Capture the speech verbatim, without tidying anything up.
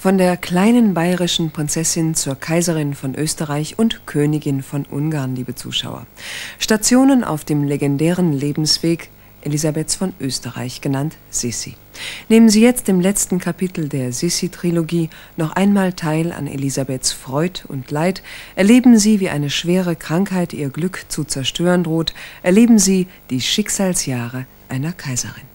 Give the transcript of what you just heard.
Von der kleinen bayerischen Prinzessin zur Kaiserin von Österreich und Königin von Ungarn, liebe Zuschauer. Stationen auf dem legendären Lebensweg Elisabeths von Österreich, genannt Sissi. Nehmen Sie jetzt im letzten Kapitel der Sissi-Trilogie noch einmal teil an Elisabeths Freud und Leid. Erleben Sie, wie eine schwere Krankheit ihr Glück zu zerstören droht. Erleben Sie die Schicksalsjahre einer Kaiserin.